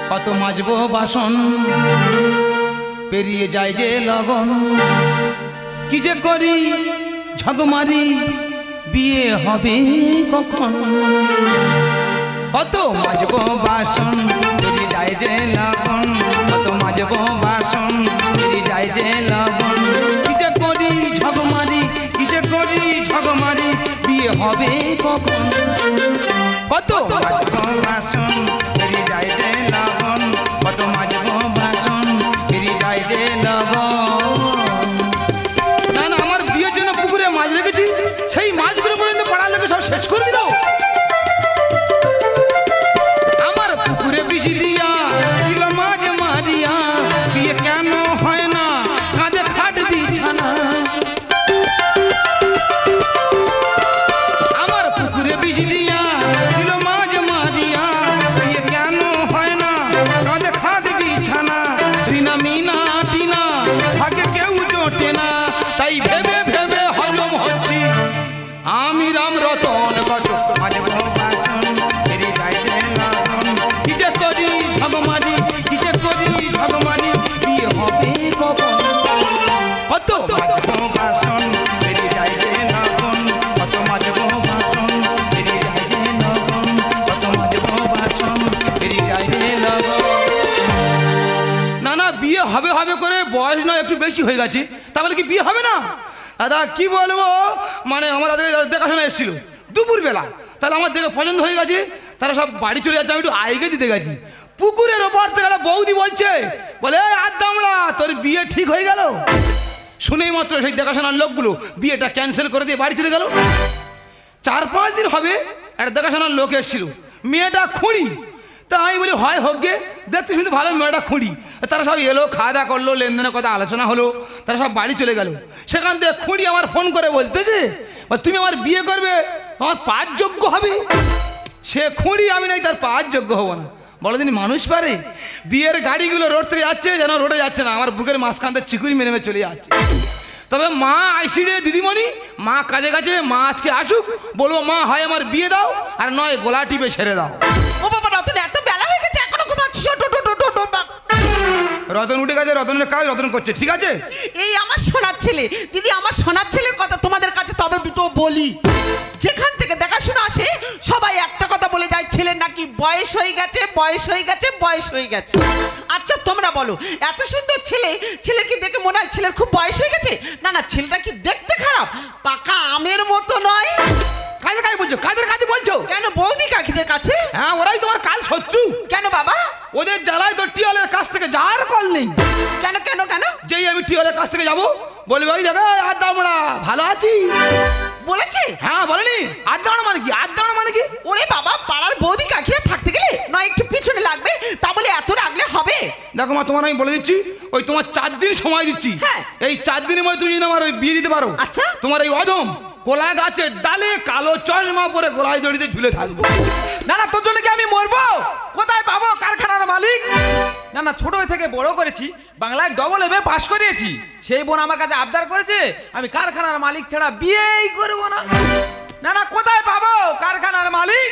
কত মাজবো বাসন পেরিয়ে যায় যে লগন কি যে করি ঝগমারি বিয়ে হবে কখন কত মাজবো বাসন পেরিয়ে যায় যে লগন কত মাজবো বাসন পেরিয়ে যায় যে লগন কি যে করি ঝগমারি কি যে করি ঝগমারি বিয়ে হবে কখন কত মাজবো বাসন পেরিয়ে যায় যে লগন কত মাজবো বাসন পেরিয়ে যায় যে লগন না না আমার বিয়ের জন্য পুকুরে মাছ রেখেছি সেই মাছগুলো পর্যন্ত পাড়ার লোকে সব শেষ করে দিল আমার পুকুরে বিষ দিয়া দিল মাছ মারিয়া বিয়ে কেন হয় না কাঁধে খাট বিছানা আমার পুকুরে বিষ দিয়া দিল মাছ মারিয়া বিয়ে কেন হয় না কাঁধে খাট বিছানা রিনা মিনা টিনা ভাগে কেউ জোটে না তাই ভেবে ভেবে হজম হচ্ছি আমি রাম রতন কত মাজবো বাসন পেরিয়ে যায় যে লগন কি যে করি ঝগমারি কি যে করি ঝগমারি বিয়ে হবে কখন কত মাজবো বাসন পেরিয়ে যায় যে লগন কত মাজবো বাসন পেরিয়ে যায় যে লগন কত মাজবো বাসন পেরিয়ে যায় যে লগন না না বিয়ে হবে হবে করে বয়স না একটু বেশি হয়ে গেছে তাহলে কি বিয়ে হবে না দাদা কি বলবো মানে আমার দেখাশোনা এসেছিল দুপুরবেলা তাহলে আমার দেখে পছন্দ হয়ে গেছে তারা সব বাড়ি চলে যাচ্ছে আমি একটু আইগে দিতে গেছি পুকুরের ওপর থেকে একটা বৌদি বলছে বলে আদামড়া তোর বিয়ে ঠিক হয়ে গেল শুনেই মাত্র সেই দেখাশোনার লোকগুলো বিয়েটা ক্যান্সেল করে দিয়ে বাড়ি চলে গেল 4-5 দিন হবে একটা দেখাশোনার লোক এসেছিল মেয়েটা খুঁড়ি তা আমি বলি হয় হোক গে দেখতে শুনতে ভালো মেয়েটা খুঁড়ি তারা সব এলো খাওয়া দাওয়া করলো লেনদেনের কথা আলোচনা হলো তারা সব বাড়ি চলে গেল সেখান থেকে খুঁড়ি আমার ফোন করে বলতেছে তুমি আমার বিয়ে করবে আমার পাঁচ যোগ্য হবে সে খুঁড়ি আমি নাই তার পাঁচ যোগ্য হবো না বলো দিন মানুষ পারে বিয়ের গাড়িগুলো রোড থেকে যাচ্ছে যেন রোডে যাচ্ছে না আমার বুকের মাঝখান থেকে চিকুরি মেরে মেরে চলে যাচ্ছে তবে মা আইসিডে দিদিমণি মা কাজে গেছে মা আজকে আসুক বলবো মা হয় আমার বিয়ে দাও আর নয় গোলা টিপে ছেড়ে দাও ও বাবা রতন এত বেলা হয়ে গেছে এখনো ঘুমাচ্ছিস রতন উঠে গেছে রতনের কাজ রতন করছে ঠিক আছে এই আমার সোনার ছেলে দিদি আমার সোনার ছেলের কথা তোমাদের কাছে তবে দুটো বলি যেখান থেকে দেখাশোনা আসে সবাই একটা কথা বলে যায় ছেলের নাকি বয়স হয়ে গেছে বয়স হয়ে গেছে বয়স হয়ে গেছে আচ্ছা তোমরা বলো এত সুন্দর ছেলে কি দেখে মনে হয় ছেলের খুব বয়স হয়ে গেছে না না ছেলেটা কি দেখতে খারাপ পাকা আমের মতো নয় কাজে কাজ বলছো কাজের কাজে বলছো কেন বৌদি কাকিদের কাছে হ্যাঁ ওরাই তোমার কাল শত্রু কেন বাবা ওদের জ্বালায় তো টিওলের কাছ থেকে যাওয়ার কল নেই কেন কেন কেন যেই আমি টিওলের কাছ থেকে যাবো বলবে ওই যাবে আদামড়া ভালো আছি বলেছে হ্যাঁ বলেনি আদামড়া মানে কি আদামড়া মানে কি ওরে বাবা পাড়ার বৌদি কাকিরা থাকতে গেলে নয় একটু পিছনে লাগবে তা বলে এত রাগলে হবে দেখো মা তোমার আমি বলে দিচ্ছি ওই তোমার 4 দিন সময় দিচ্ছি এই 4 দিনের মধ্যে তুমি আমার ওই বিয়ে দিতে পারো আচ্ছা তোমার এই অধম কোলা গাছের ডালে কালো চশমা পরে গোলায় দড়িতে ঝুলে থাকবো না না তোর জন্য কি আমি মরবো কোথায় পাবো কারখানার মালিক না না ছোট থেকে বড় করেছি বাংলায় ডবল এ পাস করিয়েছি সেই বোন আমার কাছে আবদার করেছে আমি কারখানার মালিক ছাড়া বিয়েই করব না না না কোথায় পাবো কারখানার মালিক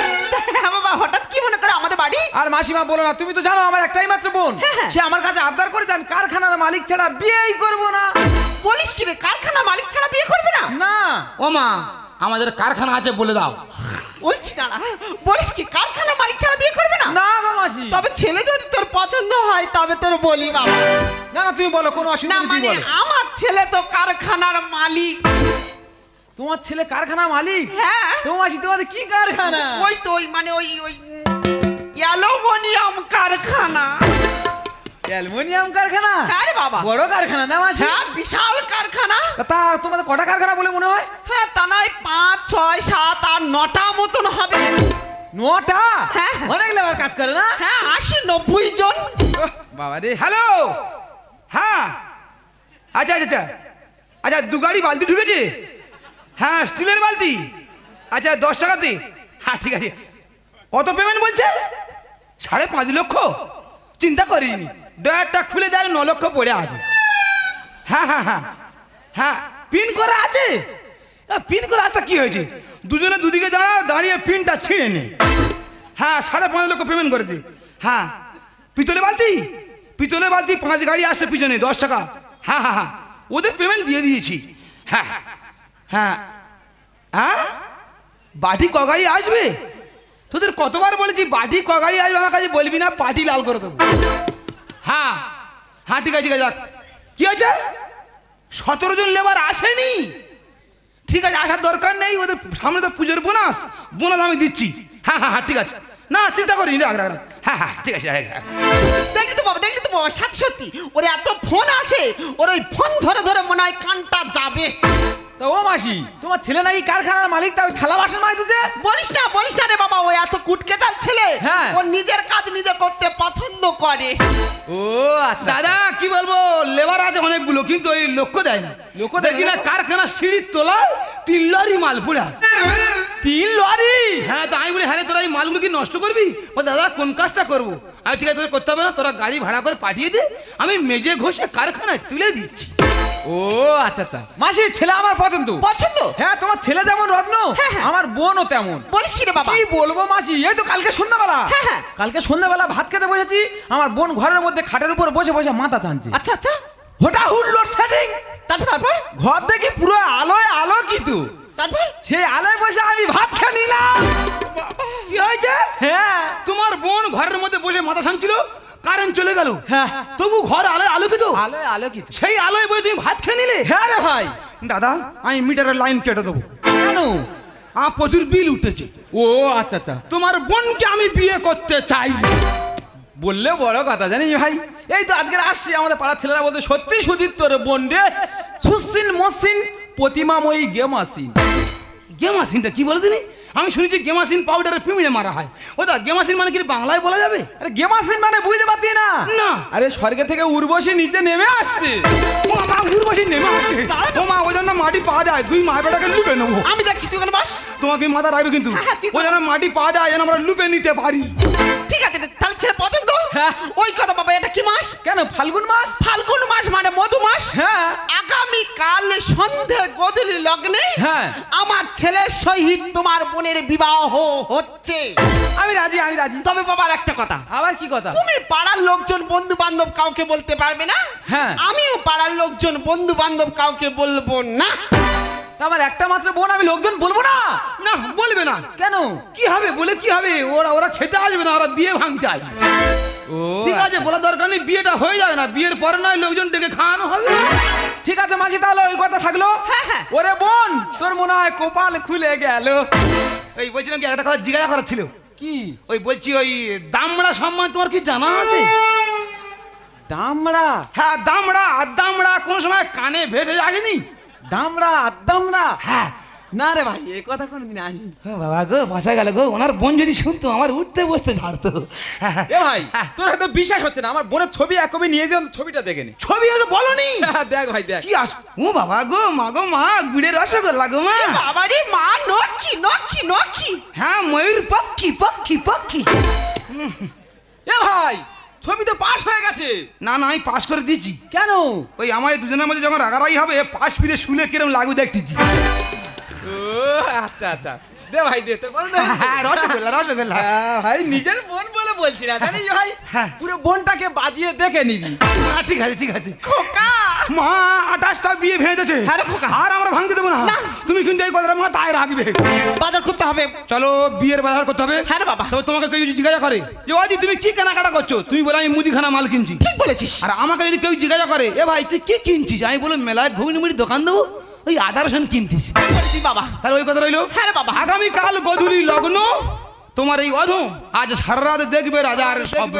বাবা হঠাৎ কি মনে করে আমাদের বাড়ি আর মাসিমা বলো না তুমি তো জানো আমার একটাই মাত্র বোন সে আমার কাছে আবদার করেছে আমি কারখানার মালিক ছাড়া বিয়েই করব না বলিস কি রে কারখানার মালিক ছাড়া বিয়ে করবে না না ও মা আমাদের কারখানা আছে বলে দাও বলছি দাঁড়া বলিস কি কারখানার মালিক ছাড়া বিয়ে করবে না না গো মাসি তবে ছেলে যদি তোর পছন্দ হয় তবে তোর বলি বাবা না না তুমি বলো কোনো অসুবিধা নেই মানে আমার ছেলে তো কারখানার মালিক তোমার ছেলে কারখানার মালিক হ্যাঁ তোমার মাসি তোমাদের কি কারখানা ওই তো ওই মানে ওই অ্যালুমিনিয়াম কারখানা অ্যালুমিনিয়াম কারখানা আরে বাবা বড় কারখানা না মাসি হ্যাঁ বিশাল কারখানা তা তোমাদের কটা কারখানা বলে মনে হয় হ্যাঁ তা নয় 5, 6, 7 আর 9টা মতন হবে 9টা হ্যাঁ অনেক লেবার কাজ করে না হ্যাঁ 80-90 জন বাবা রে হ্যালো হ্যাঁ আচ্ছা আচ্ছা আচ্ছা 2 গাড়ি বালতি ঢুকেছে হ্যাঁ স্টিলের বালতি আচ্ছা 10 টাকাতে হ্যাঁ ঠিক আছে কত পেমেন্ট বলছে 5.5 লক্ষ চিন্তা করিনি ডয়ারটা খুলে যায় 9 লক্ষ পড়ে আছে হ্যাঁ হ্যাঁ হ্যাঁ হ্যাঁ পিন করা আছে পিন করা আসতে কি হয়েছে দুজনে দুদিকে দাঁড়িয়ে পিনটা ছিঁড়ে নে হ্যাঁ 5.5 লক্ষ পেমেন্ট করে দি হ্যাঁ পিতলে বালতি 5 গাড়ি আসছে পিছনে 10 টাকা। হ্যাঁ হ্যাঁ হ্যাঁ, ওদের পেমেন্ট দিয়ে দিয়েছি। হ্যাঁ হ্যাঁ হ্যাঁ, বাটি ক গাড়ি আসবে? তোদের কতবার বলেছি বাটি ক গাড়ি আসবে আমার কাছে বলবি না, পাটি লাল করে দেবো। হ্যাঁ হ্যাঁ ঠিক আছে ঠিক আছে, যাক। কি হয়েছে? 17 জন লেবার আসেনি? ঠিক আছে, আসার দরকার নেই, ওদের সামনে তো পুজোর বোনাস আমি দিচ্ছি। হ্যাঁ হ্যাঁ হ্যাঁ ঠিক আছে, না চিন্তা করিনি। হ্যাঁ হ্যাঁ ঠিক আছে। দেখলি তো বাবা সত্যি ওরে এত ফোন আসে, ওর ওই ফোন ধরে ধরে মনে হয় কানটা যাবে। তা ও মাসি, তোমার ছেলে নাকি কারখানার মালিক, তা ওই থালা বাসন মাই দিতে? বলিস না রে বাবা, ও এত কুটকেটাল ছেলে। হ্যাঁ। ও নিজের কাজ নিজে করতে পছন্দ করে। ও আচ্ছা। দাদা কি বলবো, লেবার আছে অনেকগুলো, কিন্তু ওই লক্ষ্য দেয় না। লক্ষ্য দেয় দেখি না না? কারখানার সিঁড়ির তোলায় 3 লরি মাল পড়ে আছে। 3 লরি? হ্যাঁ, তো আমি বলি হ্যাঁ তোরা এই মালগুলো কি নষ্ট করবি? ও দাদা কোন কাজটা করবো? আমি ঠিক আছে তোদের করতে হবে না, তোরা গাড়ি ভাড়া করে পাঠিয়ে দে, আমি মেজে ঘষে কারখানায় তুলে দিচ্ছি। ও আচ্ছা আচ্ছা। মাসি ছেলে আমার পছন্দ। হ্যাঁ, তোমার ছেলে যেমন রত্ন, হ্যাঁ, হ্যাঁ। আমার বোনও তেমন। বলিস কি রে বাবা? কি বলবো মাসি, এই তো কালকে সন্ধ্যাবেলা, হ্যাঁ, হ্যাঁ। কালকে সন্ধ্যাবেলা ভাত খেতে বসেছি, আমার বোন ঘরের মধ্যে খাটের উপর বসে বসে মাথা টানছে। আচ্ছা আচ্ছা, হঠাৎ লোডশেডিং, তারপর ঘর দেখি পুরো আলোয় আলোকিত, তারপর সেই আলোয় বসে আমি ভাত খেয়ে নিলাম। কি হয়েছে? হ্যাঁ তোমার বোন ঘরের মধ্যে বসে মাথা ছাংছিল, কারেন্ট চলে গেল, হ্যাঁ, তবু ঘর আলোয় আলোকিত, আলোয় আলোকিত। সেই আলোয় বসে তুমি ভাত খেয়ে নিলে? হ্যাঁ রে ভাই। দাদা আমি মিটারের লাইন কেটে দেবো। কেন? আমার প্রচুর বিল উঠেছে। ও আচ্ছা আচ্ছা। তোমার বোনকে আমি বিয়ে করতে চাই। বললে বড় কথা জানিস ভাই, এই তো আজকে আসছি, আমাদের পাড়ার ছেলেরা বলতে সত্যি সুদীপ তোর বোন রে সুসিন মসিন প্রতিমাময়ী গেমাসিন। গেমাসিনটা কি বলে দিনি? আমি শুনেছি গেমাসিন পাউডারের পিমিয়ে মারা হয়। ওটা গেমাসিন মানে কি বাংলায় বলা যাবে? আরে গেমাসিন মানে বুঝতে পারতি না? না। আরে স্বর্গে থেকে উর্বশী নিচে নেমে আসছে। ও মা, উর্বশী নেমে আসছে। ও মা, ওই জন্য মাটি পাওয়া যায়, দুই মা বেটাকে লুপে নেবো। আমি দেখছি, তুই ওখানে বস। তোমাকে মাথা রাখবে কিন্তু, হ্যাঁ, ঠিক ওই জন্য মাটি পাওয়া যায় যেন আমরা লুপে নিতে পারি। ঠিক আছে, তাহলে ছেলে পছন্দ। হ্যাঁ। ওই কথা বাবা, এটা কি মাস? কেন ফাল্গুন মাস? ফাল্গুন মাস মানে মধু মাস। হ্যাঁ। আগামী কাল সন্ধে গোধূলি লগ্নে হ্যাঁ। আমার ছেলের সহিত তোমার বোনের বিবাহ হচ্ছে। আমি রাজি, আমি রাজি। তবে বাবার একটা কথা, আবার কি কথা? তুমি পাড়ার লোকজন বন্ধু বান্ধব কাউকে বলতে পারবে না। হ্যাঁ। আমিও পাড়ার লোকজন বন্ধু বান্ধব কাউকে বলবো না। তা আমার একটা মাত্র বোন, আমি লোকজন বলবো না? না, বলবে না। কেন? কি হবে বলে, কি হবে? ওরা খেতে আসবে না, ওরা বিয়ে ভাঙতে আসবে। ও ঠিক আছে, বলা দরকার নেই, বিয়েটা হয়ে যাবে না, বিয়ের পরে নয় লোকজন ডেকে খাওয়ানো হবে। ঠিক আছে মাসি, তাহলে ওই কথা থাকলো। হ্যাঁ, হ্যাঁ। ওরে বোন, তোর মনে হয় কপাল খুলে গেল। এই বলছিলাম কি, একটা কথা জিজ্ঞাসা করার ছিল। কি? ওই বলছি, ওই দামড়া সম্মান তোমার কি জানা আছে? দামড়া? হ্যাঁ, দামড়া আর দামড়া কোন সময় কানে ভেটে আসেনি? দামড়া আদামড়া? হ্যাঁ। না রে ভাই, এই কথা কোনদিন আসেনি। বাবা গো, বাসা গেল গো, ওনার বোন যদি শুনতো আমার উঠতে বসতে ছাড়তো। এ ভাই, তোর হয়তো বিশ্বাস হচ্ছে না, আমার বোনের ছবি এক কপি নিয়ে যাও, ছবিটা দেখে নে। ছবি আর বলনি? দেখ ভাই দেখ। কি আস, ও বাবা গো, মা গো মা, গুড়ের রসগোল্লা গো মা। বাবারে মা, নক্ষী নক্ষী নক্ষী। হ্যাঁ, ময়ূর পক্ষী পক্ষী পক্ষী। এ ভাই, ছবি তো পাস হয়ে গেছে। না না, আমি পাস করে দিয়েছি। কেন? ওই আমাদের দুজনের মধ্যে যখন রাগারাগি হবে, পাশ ফিরে শুলে কিরম লাগু দেখতেছি। ও আচ্ছা আচ্ছা, দে ভাই দে, তোর পছন্দ হয়েছে? হ্যাঁ, রসগোল্লা রসগোল্লা। হ্যাঁ, ভাই নিজের বোন বলে বলছি না, জানিস ভাই, হ্যাঁ। পুরো বোনটাকে বাজিয়ে দেখে নিবি। ঠিক আছে ঠিক আছে। খোকা, মা 28টা বিয়ে ভেঙেছে, হ্যাঁ রে খোকা। আর আমরা ভাঙতে দেবো না। তুমি কিন্তু এই কথাটা মা তাই রাখবে। বাজার করতে হবে। চলো, বিয়ের বাজার করতে হবে। হ্যাঁ রে বাবা। তবে তোমাকে কেউ যদি জিজ্ঞাসা করে যে ওদি তুমি কি কেনাকাটা করছো, তুমি বলে আমি মুদিখানা মাল কিনছি। ঠিক বলেছিস। আর আমাকে যদি কেউ জিজ্ঞাসা করে এ ভাই তুই কি কিনছিস, আমি বলবো মেলায় ঘুগনি মুড়ি দোকান দেবো, ওই আদা রসুন কিনতিস। ঠিক বলেছিস বাবা। তাহলে ওই কথা রইলো। হ্যাঁ রে বাবা। আগামী কাল গোধূলি লগ্ন, তোমার এই অধম আজ সারা রাত দেখবে রাজার স্বপ্ন।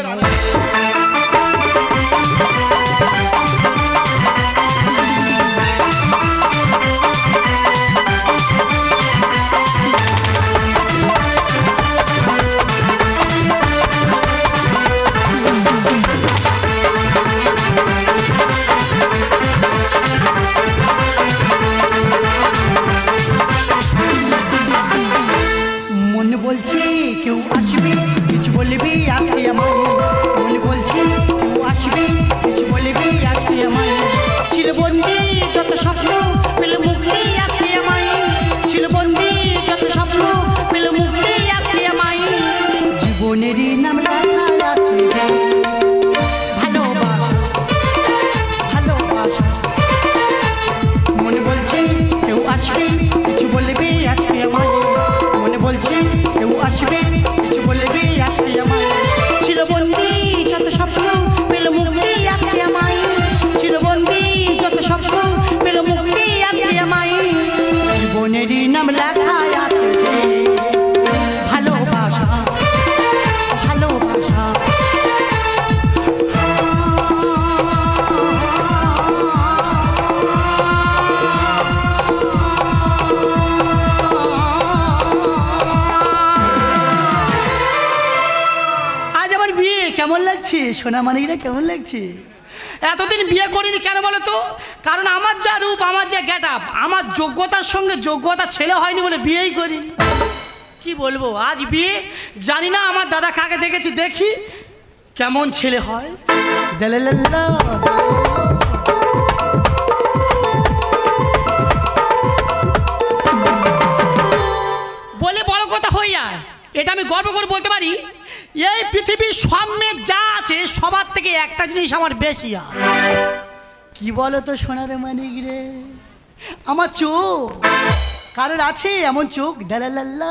মন বলছে কেউ আসবে, কিছু বলবি আজকে আমায়। মন বলছে কেউ আসবে, কিছু বলবি আজকে আমায়। শিলবন্দি যত স্বপ্ন পেল মুক্তি আজকে আমায়। শিলবন্দি যত স্বপ্ন পেল মুক্তি আজকে আমায়। জীবনেরই নাম লেখা আছে কেমন লাগছে? সোনামানিকরা কেমন লাগছে? এতদিন বিয়ে করিনি কেন বলো তো? কারণ আমার যা রূপ, আমার যা গেট আপ, আমার যোগ্যতার সঙ্গে যোগ্যতা ছেলে হয়নি বলে বিয়েই করিনি। কি বলবো, আজ বিয়ে। জানি না আমার দাদা কাকে দেখেছি, দেখি কেমন ছেলে হয়। দেলালাল্লা। বলে বড় কথা হইয়া, এটা আমি গর্ব করে বলতে পারি, এই পৃথিবীর সামনে যা আছে সবার থেকে একটা জিনিস আমার বেশি। কি বলো তো সোনার মানিক রে, আমার চোখ। কারোর আছে এমন চোখ? দেলালাল্লা।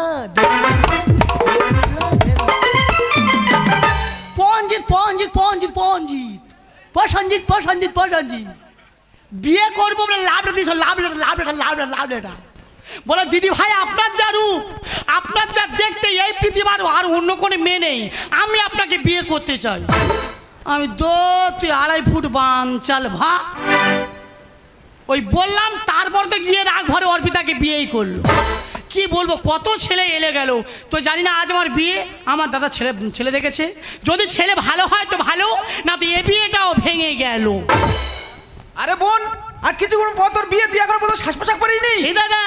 পঞ্জিত পঞ্জিত পঞ্জিত পঞ্জিত প্রসঞ্জিত প্রসঞ্জিত প্রসঞ্জিত বিয়ে করবো বলে লাভ দিয়েছ, লাভ লাভ লাভ লাভ এটা বলো। দিদি ভাই, আপনার যা রূপ, আপনার যা দেখতে, এই পৃথিবীর আর অন্য কোনো মেয়ে নেই। আমি আপনাকে বিয়ে করতে চাই। আমি তুই 2.5 ফুট বাঞ্চাল ভা ওই বললাম। তারপর তো গিয়ে রাগ ভরে অর্পিতাকে বিয়েই করলো। কি বলবো, কত ছেলে এলে গেল। তো জানি না আজ আমার বিয়ে, আমার দাদা ছেলে দেখেছে। যদি ছেলে ভালো হয় তো ভালো, না তো এ বিয়েটাও ভেঙে গেল। আরে বোন, আর কিছুক্ষণ পর তোর বিয়ে, তুই এখনো পর্যন্ত শ্বাস পোশাক পরিনি। এই দাদা,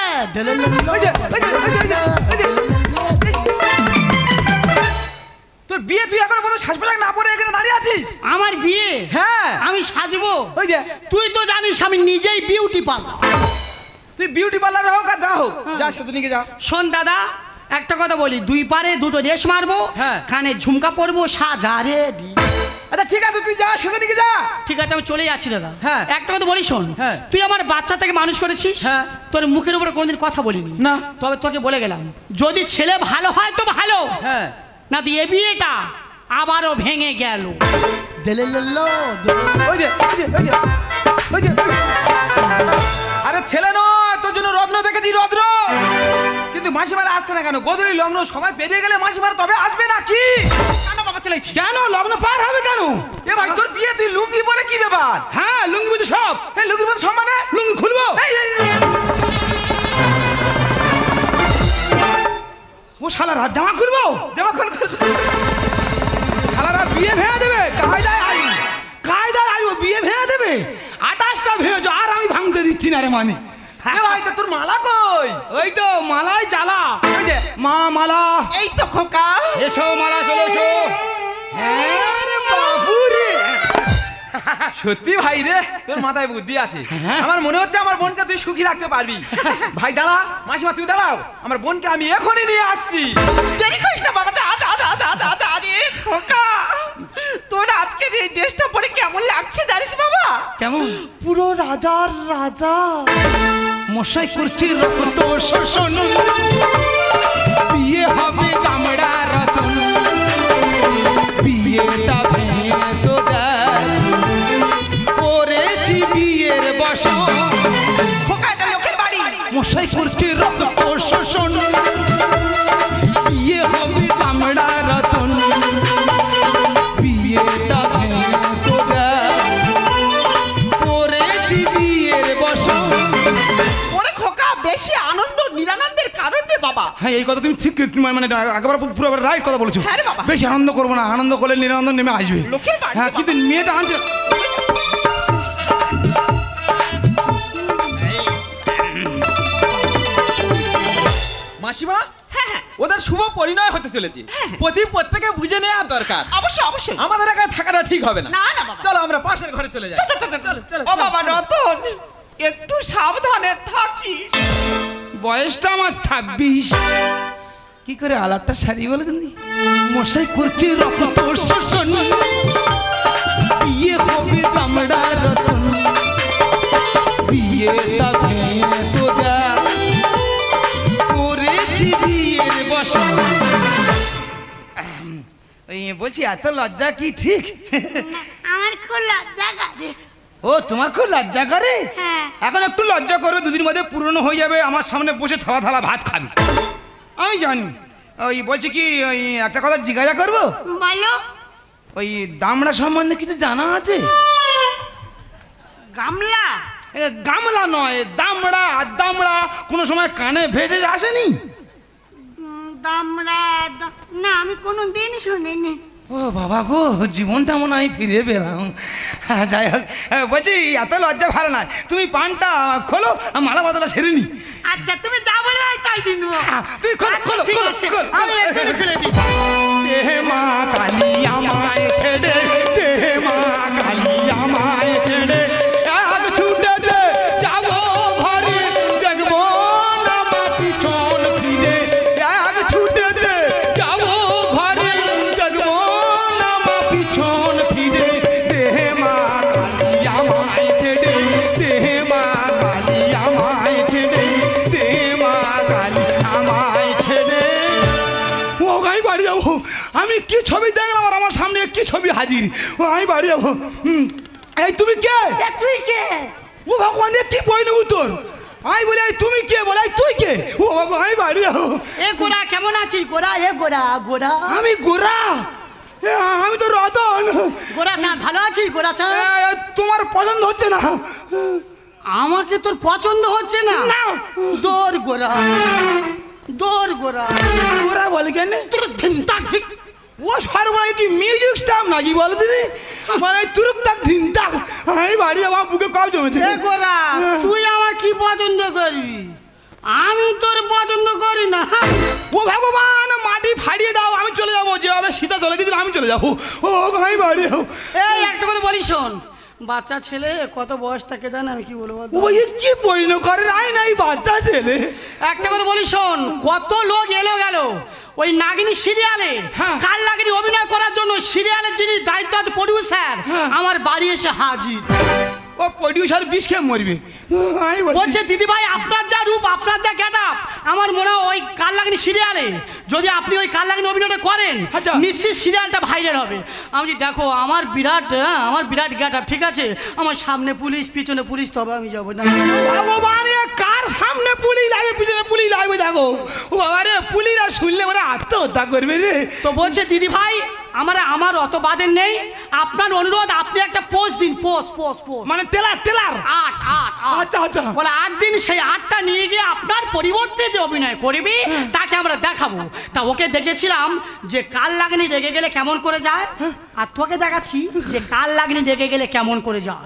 তোর বিয়ে, তুই এখনো পর্যন্ত শ্বাস পোশাক না পরে এখানে দাঁড়িয়ে আছিস? আমার বিয়ে? হ্যাঁ। আমি সাজবো? ওই যে তুই তো জানিস আমি নিজেই বিউটি পার্লার। তুই বিউটি পার্লারে হোক আর যা হোক, যা সেদিন নিকে যা। শোন দাদা, একটা কথা বলি, 2 পারে 2টো রেশ মারবো, হ্যাঁ। কানে ঝুমকা পরবো, সাজা রেডি। আচ্ছা ঠিক আছে, তুই যা সেদিন নিকে যা। ঠিক আছে, আমি চলে যাচ্ছি দাদা। হ্যাঁ। একটা কথা বলি শোন, হ্যাঁ। তুই আমার বাচ্চা থেকে মানুষ করেছিস। হ্যাঁ। তোর মুখের উপরে কোনোদিন কথা বলিনি না। তবে তোকে বলে গেলাম, যদি ছেলে ভালো হয় তো ভালো, হ্যাঁ, না তো এ বিয়েটা আবারও ভেঙে গেল। ওই যে ওই যে আরে ছেলে নয়, তোর জন্য রত্ন দেখেছি, রত্ন। কিন্তু মাসিমারা আসছে না কেন? গোধূলি লগ্ন সময় পেরিয়ে গেলে মাসিমারা তবে আসবে না কি? কেন বাবা চালাইছি? কেন লগ্ন পার হবে কেন? এ ভাই, তোর বিয়ে, তুই লুঙ্গি পরে কি ব্যাপার? হ্যাঁ, লুঙ্গি বুঝি সব। এই লুঙ্গি পরে সব মানে? লুঙ্গি খুলবো? ও শালারা জামা খুলবো? জামা খুল। শালারা বিয়ে ভেঙে দেবে। কায়দায় আইবো বিয়ে ভেঙে দেবে। 28টা ভেঙেছো, আর আমি ভাঙতে দিচ্ছি না রে। মানে এ ভাই, তোর মালা কই? ওই তো মালাই জ্বালা। ওই যে মা মালা। এই তো খোকা। এসো মালা, চলে এসো। হ্যাঁ রে বাবু রে। সত্যি ভাই রে, তোর মাথায় বুদ্ধি আছে। আমার মনে হচ্ছে আমার বোনকে তুই সুখী রাখতে পারবি। ভাই দাঁড়া, মাসিমা তুই দাঁড়াও, আমার বোনকে আমি এখনই নিয়ে আসছি। দেরি করিস না বাবা, আরে খোকা, তোর আজকের এই ড্রেসটা পরে কেমন লাগছে জানিস বাবা? কেমন? পুরো রাজার রাজা। মশাই করছি রক্ত শোষণ, বিয়ে হবে দামড়া রতন, বিয়েটা ভেঙে তো দেখ, করেছি বিয়ের বসন। খোকা, এটা লোকের বাড়ি। মশাই করছি রক্ত শোষণ, বিয়ে হবে দামড়া রতন, বিয়েটা ভেঙে তো দেখ, করেছি বিয়ের বসন। ওরে খোকা, বেশি আনন্দ নিরানন্দের কারণ রে বাবা। হ্যাঁ, এই কথা তুমি ঠিক মানে একেবারে পুরো রাইট কথা বলেছো। হ্যাঁ রে বাবা। বেশি আনন্দ করবো না, আনন্দ করলে নিরানন্দ নেমে আসবে। লোকের বাড়ি হ্যাঁ, কিন্তু মেয়েটা আনতে মাসিমা, ওদের শুভ পরিণয় হতে চলেছে, প্রত্যেকে বুঝে নেওয়া দরকার। অবশ্যই অবশ্যই। আমাদের একাই থাকাটা ঠিক হবে না। না না বাবা। চলো আমরা পাশের ঘরে চলে যাই। চলো। ও বাবা রতন, একটু সাবধানে থাকিস। বয়সটা আমার 26। কি করে আলাপটা সারি বলে তুমি? মশাই করছি রক্ত শোষণ, বিয়ে হবে দামড়া রতন, বিয়েটা ভেঙে তো দেখ, করেছি বিয়ের বসন। বলছি এত লজ্জা কি ঠিক? আমার খুব লজ্জা করে। ও, তোমার খুব লজ্জা করে? হ্যাঁ। এখন একটু লজ্জা করবে, দুদিন মধ্যে পুরনো হয়ে যাবে, আমার সামনে বসে থালা থালা ভাত খাবি। আমি জানি। ওই বলছি কি, ওই একটা কথা জিজ্ঞাসা করবো? বলো। ওই দামড়া সম্বন্ধে কিছু জানা আছে? গামলা? গামলা নয়, দামড়া। আর দামড়া কোনো সময় কানে ভেসে আসেনি? দামড়া? না, আমি কোনো দিন শুনিনি। ও বাবা গো, জীবনটা মনে হয় ফিরে পেলাম। যাই হোক, বলছি এত লজ্জা ভালো নয়, তুমি পানটা খোলো, মালা বদলা সেরে নি। আচ্ছা তুমি যা বলবে আমি তাই দিন তুই খোলো খোলো ঠিক খোলো আছে, খোলো। আমি এক্ষুনি খুলে দিচ্ছি। দেহে মা কালী আমায় ছেড়ে, দেহে মা কালী আমায় ছেড়ে এক ছুটেতে যাবো ঘরে, দেখবো না মা পিছন ফিরে। এক ছুটেতে যাবো ঘরে, দেখবো না মা পিছন ফিরে। দেহে মা কালী আমায় ছেড়ে, দেহে মা কালী আমায় ছেড়ে, দেহে মা কালী আমায় ছেড়ে। ও আমি বাড়ি যাবো। আমি কি ছবি দেখলাম আর আমার সামনে কি ছবি হাজির। ও আমি বাড়ি যাবো। এই তুমি কে? তুই কে? ও ভগবান, কি বইনি উত্তর। আমি বলি এই তুমি কে, বলে এই তুই কে। ও ভগবান, আমি বাড়ি যাবো। এ গোরা কেমন আছিস গোরা? এ গোরা গোরা আমি গোরা, আমি তো রতন। গোরা চাঁদ ভালো আছিস গোরা চাঁদ? তোমার পছন্দ হচ্ছে না? আমাকে তোর পছন্দ হচ্ছে না? না। দৌড় গোরা, দৌড় গোরা। গোরা বলে কেন? তোর ধিনতা ঠিক। ও সর্বনাশ, কি মিউজিক স্টাফ নাকি বলো দিদি? মানে তুরুক তাক ধিন তাক। আমি বাড়ি যাবো, আমার বুকে কম জমেছে। এ গোরা, তুই আমার কি পছন্দ করবি? আমি তোর পছন্দ করি না। ও ভগবান, মাটি ফাড়িয়ে দাও, আমি চলে যাবো। যেভাবে সীতা চলে গেছিল আমি চলে যাবো। ও আমি বাড়ি যাবো। এই একটা কথা বলি শোন, বাচ্চা ছেলে কত বয়স থাকে জান? আমি কি বলবো? ও ভাই, কি বইন করে নাই নাই বাচ্চা ছেলে। একটা কথা বলি শোন, কত লোক এলো গেল ওই নাগিনী সিরিয়ালে। হ্যাঁ। কাল নাগিনী অভিনয় করার জন্য সিরিয়ালের যিনি দায়িত্ব আছে প্রডিউসার, হ্যাঁ। আমার বাড়ি এসে হাজির। ও প্রডিউসার বিষ খেয়ে মরবে। আমি বলছি, বলছে দিদি ভাই আপনার যা রূপ, আপনার যা গেটআপ, আমার মনে হয় ওই কাল নাগিনী সিরিয়ালে যদি আপনি ওই কাল নাগিনী অভিনয়টা করেন, আচ্ছা। নিশ্চিত সিরিয়ালটা ভাইরাল হবে। আমি বলছি দেখো আমার বিরাট গেটআপ, ঠিক আছে? আমার সামনে পুলিশ পিছনে পুলিশ, তবে আমি যাবো না। ভগবান, এ কার সামনে পুলি লাগে পিছনে পুলি লাগবে? দেখো ও বাবা রে, পুলিরা শুনলে ওরা আত্মহত্যা করবে রে। তো বলছে দিদি ভাই আমার অত বাজেট নেই, আপনার অনুরোধ আপনি একটা পোস্ট দিন। পোস্ট মানে টেলার টেলার। আট। আচ্ছা আচ্ছা। বলে 8 দিন, সেই 8টা নিয়ে গিয়ে আপনার পরিবর্তে যে অভিনয় করবি তাকে আমরা দেখাবো। তা ওকে দেখেছিলাম যে কাল লাগনি রেগে গেলে কেমন করে যায়, আর তোকে দেখাচ্ছি যে কাল লাগনি রেগে গেলে কেমন করে যায়।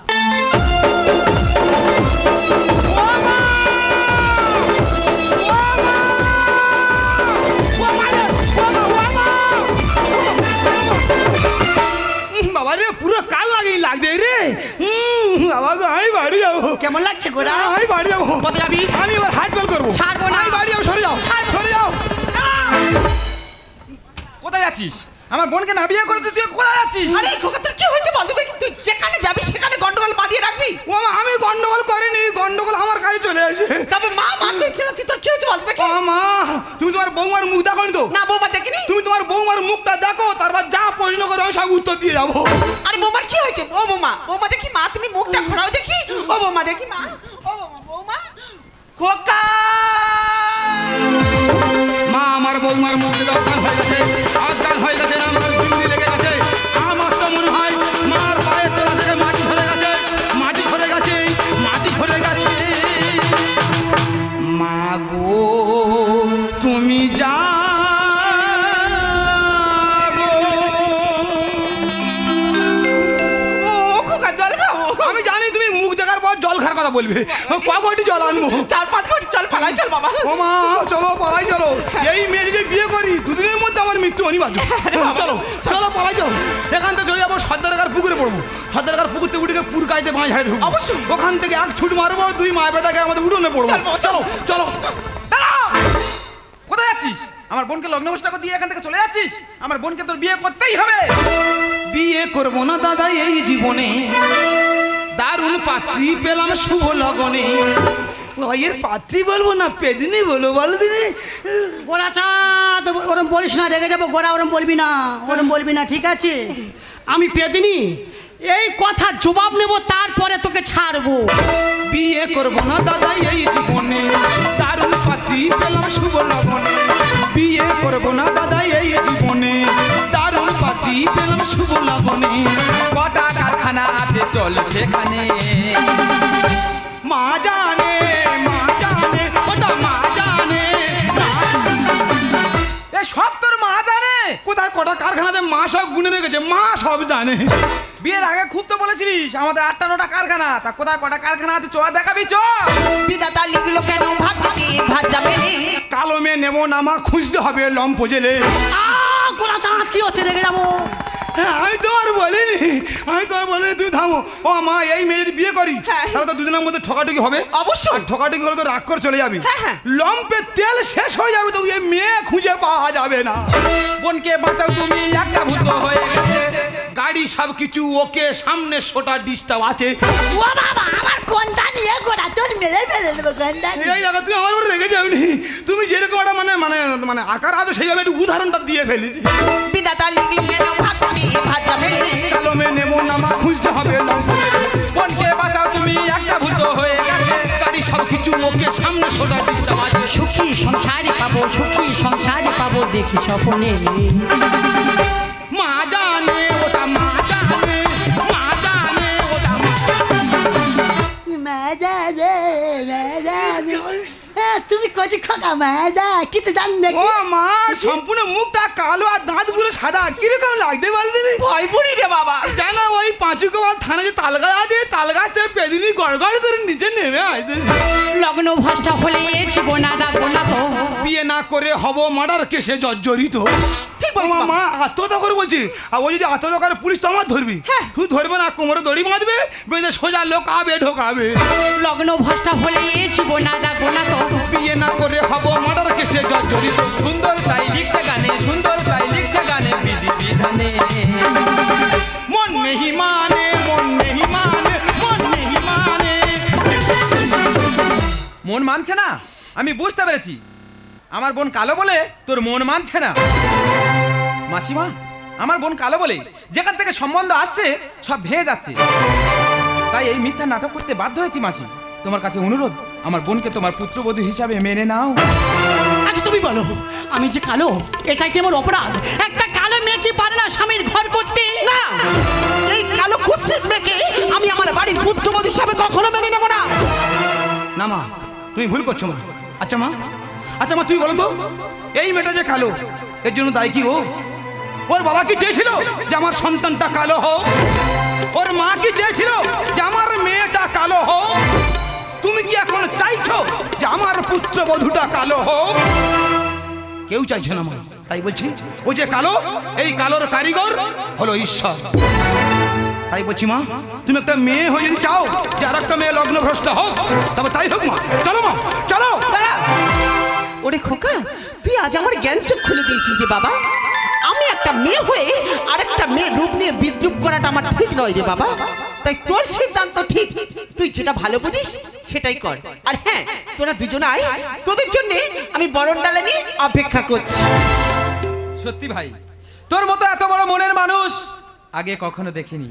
বাবা রে, পুরো কাল লাগেই লাগবে রে। বাবা গো, আমি বাড়ি যাবো। কেমন লাগছে গোরা? আমি বাড়ি যাবো। কত যাবি? আমি এবার হাট বেল করবো। ছাড়বো না। আমি বাড়ি যাবো, সরে যাও সরে যাও। কোথায় যাচ্ছিস? আমার বোনকে না বিয়ে করে তুই কোথায় যাচ্ছিস? আরে খোকা, তোর কি হয়েছে বলতে দেখি? তুই যেখানে যাবি সেখানে গন্ডগোল বাঁধিয়ে রাখবি। ও মা, আমি গন্ডগোল করিনি, গন্ডগোল আমার কাছে চলে আসে। তবে মা কইছে না, তোর কি হয়েছে বলতে দেখি? ও মা, তুমি তোমার বৌমার মুখ দেখো তো? না বৌমা দেখিনি। তুমি তোমার বৌমার মুখটা দেখো, তারপর যা প্রশ্ন করো আমি সব উত্তর দিয়ে যাবো। আরে বৌমার কি হয়েছে? ও বৌমা দেখি মা, তুমি মুখটা ঘোরাও দেখি। ও বৌমা দেখি মা, ও বৌমা খোকা। মা, আমার বৌমার মুখ দেখে অজ্ঞান হয়ে গেছে, অজ্ঞান হয়ে গেছে, আমার বিন্দি লেগে গেছে। আমার তো মনে হয় মার পায়ের তলা থেকে মাটি ধরে গেছে, মাটি ধরে গেছে, মাটি ধরে গেছে। মা গো, তুমি যা আমি জানি তুমি মুখ দেখার পর জল খাওয়ার কথা বলবে। কয়টি জল আনবো? 4-5 কোটি চল পালাই চল বাবা। ও মা, চলো পালাই চলো। এই মেয়ে যদি বিয়ে করি 2 দিনের মধ্যে আমার মৃত্যু অনিবার্য। চলো চলো পালাই চলো। এখান থেকে চলে যাবো সর্দারকার পুকুরে পড়বো। সর্দারকার পুকুর থেকে উঠে পুর গাইতে বাঁ ঝাড়ে ঢুকবো। অবশ্যই। ওখান থেকে 1 ছুট মারবো, 2 মা বেটাকে আমাদের উঠোনে পড়বো। চলো চলো। দাঁড়াও! কোথায় যাচ্ছিস? আমার বোনকে লগ্ন বসটা দিয়ে এখান থেকে চলে যাচ্ছিস? আমার বোনকে তোর বিয়ে করতেই হবে। বিয়ে করবো না দাদা এই জীবনে, দারুণ পাত্রী পেলাম শুভ লগনে। এর পাত্রী বলবো না পেদিনি বলবো? বলো দিদি। গোরা চাঁদ, ওরম বলিস না, রেগে যাবো গোরা। ওরম বলবি না, ঠিক আছে? আমি পেদিনি, এই কথা জবাব নেব, তারপরে তোকে ছাড়বো। বিয়ে করবো না দাদা এই জীবনে, দারুণ পাত্রী পেলাম শুভ লগনে। বিয়ে করবো না দাদা এই জীবনে, দারুণ পাত্রী পেলাম শুভ লগনে। কটা কারখানা আছে চল সেখানে। মা জানে ওটা মা জানে। এ সব তোর মা জানে। কোথায় কটা আমার কারখানাতে মা সব গুনে রেখেছে, মা সব জানে। বিয়ের আগে খুব তো বলেছিলিস আমাদের 8টা 9টা কারখানা, তা কোথায় কটা কারখানা আছে চ দেখাবি চ। বিধাতা লিখলো কেন ভাগ্যকে ভাজা মেলে, কালো মেয়ে নেবো না মা, খুঁজতে হবে লম্প জেলে। গোড়া চাঁদ কি হচ্ছে, রেগে যাবো। হ্যাঁ, আমি তোমার বলিনি, তুমি থামো। ও মা, এই মেয়ে যদি বিয়ে করি তাহলে তো দুজনের মধ্যে ঠকাঠকি হবে। অবশ্যই। আর ঠকাঠকি হলে তো রাগ করে চলে যাবি। হ্যাঁ। লম্পে তেল শেষ হয়ে যাবে তো এই মেয়ে খুঁজে পাওয়া যাবে না। বোনকে বাঁচাও তুমি একটা ভূত হয়ে গেছে, গাড়ি সব কিছু ওকে, সামনে সোটা ডিস্টার্ব আছে। ও বাবা, আমার কোনটা নিয়ে গোড়া তোর মেরে ফেলে দেবো কোনটা। এই জায়গা তুমি আমার উপরে রেগে যাওনি, তুমি যেরকম একটা মানে মানে মানে আকার আছে সেইভাবে একটু উদাহরণটা দিয়ে ফেলেছি। বিধাতা লিখলো কেন ভাগ্যকে ভাজা মেলে, কালো মেয়ে নেবো না মা, খুঁজতে হবে লম্প জেলে। বোনকে বাঁচাও তুমি একটা ভূত হয়ে গেছে, গাড়ি সব কিছু ওকে, সামনে সোটা ডিস্টার্ব আছে। সুখী সংসারে পাবো, সুখী সংসারে পাবো, দেখি স্বপ্নে। মা জানে ওটা, মা জানে, মা জানে ওটা, তুমি কচি খোকা মাজা কিছু জানি না। ও মা, সম্পূর্ণ মুখটা কালো আর দাঁতগুলো সাদা, কিরকম লাগতে বলতে? ভয় পড়ি রে বাবা। জানো ওই পাঁচুকোবার থানা যে তাল গাছ আছে, তাল গাছ থেকে পেদিনি গড় গড় করে নিচে নেমে আসতে। লগ্ন ভ্রষ্ট হলে জীবন আর রাখবো না তো, বিয়ে না করে হব মার্ডার কেসে জর্জরিত। ঠিক বলছো মা, আত্মহত্যা করে বলছি। আর ও যদি আত্মহত্যা করে পুলিশ তো আমার ধরবি। তুই ধরবে না, কোমরে দড়ি বাঁধবে, বেঁধে সোজা লোক আবে ঢোকাবে। লগ্ন ভ্রষ্ট হলে জীবন আর রাখবো না তো, বিয়ে না করে হব মার্ডার কেসে জর্জরিত। সুন্দর তাই লিখছে গানে, সুন্দর তাই লিখছে গানে, বিধি বিধানে। মন নেহি মানে, মন নেহি মানে, মন নেহি মানে। মন মানছে না, আমি বুঝতে পেরেছি। আমার বোন কালো বলে তোর মন মানছে না। মাসিমা, আমার বোন কালো বলে যেখান থেকে সম্বন্ধ আসছে সব ভেঙে যাচ্ছে, তাই এই মিথ্যা নাটক করতে বাধ্য হয়েছি। মাসি, তোমার কাছে অনুরোধ, আমার বোনকে তোমার পুত্রবধূ হিসাবে মেনে নাও। আচ্ছা তুমি বলো, আমি যে কালো এটাই কি আমার অপরাধ? একটা কালো মেয়ে কি পারে না স্বামীর ঘর করতে? না, এই কালো কুৎসিত মেয়েকে আমি আমার বাড়ির পুত্রবধূ হিসাবে কখনো মেনে নেব না। না মা, তুমি ভুল করছো মা। আচ্ছা মা, তুমি বলো তো, এই মেয়েটা যে কালো, এর জন্য দায়ী কি ও? ওর বাবা কি চেয়েছিল যে আমার সন্তানটা কালো হোক? ওর মা কি চেয়েছিল যে আমার মেয়েটা কালো হোক? তুমি কি এখন চাইছো যে আমার পুত্রবধূটা কালো হোক? কেউ চাইছে না মা। তাই বলছি, ও যে কালো, এই কালোর কারিগর হলো ঈশ্বর। তাই বলছি মা, তুমি একটা মেয়ে হয়ে যদি চাও যে আর একটা মেয়ে লগ্নভ্রষ্ট হোক, তবে তাই হোক মা। চলো মা, চলো। ওরে খোকা, তুই আজ আমার জ্ঞান চোখ খুলে দিয়েছিস রে বাবা। আমি একটা মেয়ে হয়ে আরেকটা মেয়ে রূপ নিয়ে বিদ্রুপ করাটা আমার ঠিক নয় রে বাবা। তাই তোর সিদ্ধান্ত ঠিক, তুই যেটা ভালো বুঝিস সেটাই কর। আর হ্যাঁ, তোরা দুজন আয়, তোদের জন্য আমি বরণ ডালা নিয়ে অপেক্ষা করছি। সত্যি ভাই, তোর মতো এত বড় মনের মানুষ আগে কখনো দেখিনি।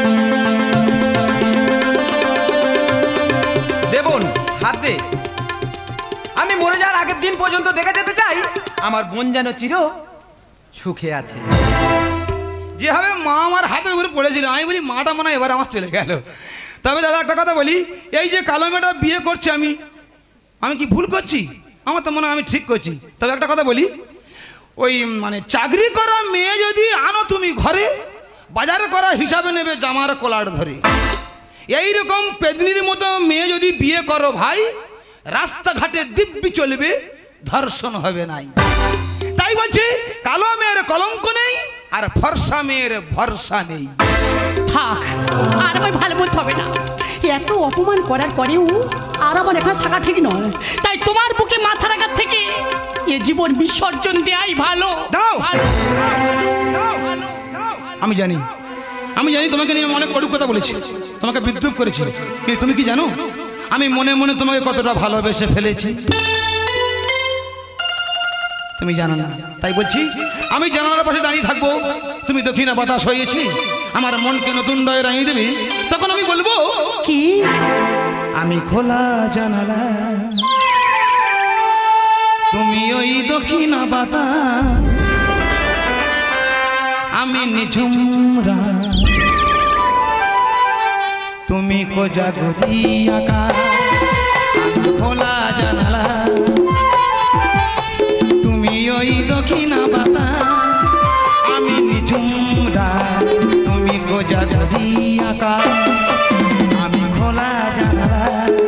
দেবন, হাত দে। আমি মরে যাওয়ার আগের দিন পর্যন্ত দেখে যেতে চাই আমার বোন যেন চির সুখে আছে। যেভাবে মা আমার হাতের উপরে পড়েছিল, আমি বলি মাটা মনে হয় এবার আমার চলে গেল। তবে দাদা একটা কথা বলি, এই যে কালো মেয়েটা বিয়ে করছে, আমি কি ভুল করছি? আমার তো মনে হয় আমি ঠিক করছি। তবে একটা কথা বলি, ওই মানে চাকরি করা মেয়ে যদি আনো তুমি ঘরে, বাজার করা হিসাবে নেবে জামার কলার ধরে। এইরকম পেদনির মতো মেয়ে যদি বিয়ে করো ভাই, রাস্তাঘাটে দিব্যি চলবে, ধর্ষণ হবে নাই। তাই বলছি, কালো মেয়ের কলঙ্ক নেই আর ফর্সা মেয়ের ভরসা নেই। থাক, আর আমায় ভালো বলতে হবে না। এত অপমান করার পরেও আর আমার এখানে থাকা ঠিক নয়। তাই তোমার বুকে মাথা রাখার থেকে এ জীবন বিসর্জন দেয়াই ভালো। দাও। আমি জানি তোমাকে নিয়ে অনেক কটু কথা বলেছি, তোমাকে বিদ্রুপ করেছি, কিন্তু তুমি কি জানো আমি মনে মনে তোমাকে কতটা ভালোবেসে ফেলেছি? তুমি জানো না। তাই বলছি, আমি জানালার পাশে দাঁড়িয়ে থাকবো, তুমি দক্ষিণা বাতাস হয়েছি, আমার মনকে নতুন ডয়ে রাঙিয়ে দেবে। তখন আমি বলবো কি, আমি খোলা জানালা, তুমি ওই দক্ষিণা বাতাস, আমি নিঝুম রাত, তুমি কোজাগরি আকাশ। খোলা জানালা, তুমি ওই দক্ষিণা বাতাস, আমি খোঁজা করি আঁকা আমি খোলা জানালা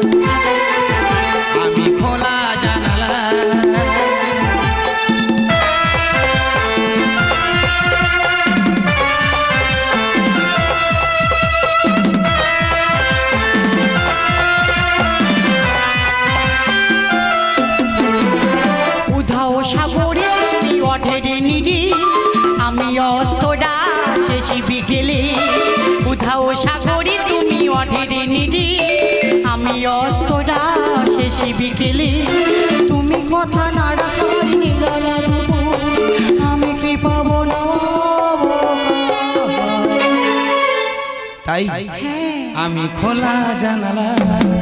আমি খোলা জানালা উধাও সাগরে তুমি অঢের নিধি আমি অস্তরা শেষ বিকেলে উধাও সাগরে তুমি অঢের নিধি আমি অস্তরা শেষ বিকেলে তুমি কথা না রাখার নিরালা দেব আমি কি পাবো না তাই আমি খোলা জানালা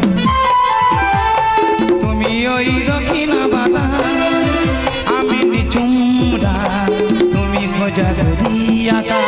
তুমি ওই দক্ষিণ বাধা আমি নিচুমরা তুমি খোঁজা করি আঁকা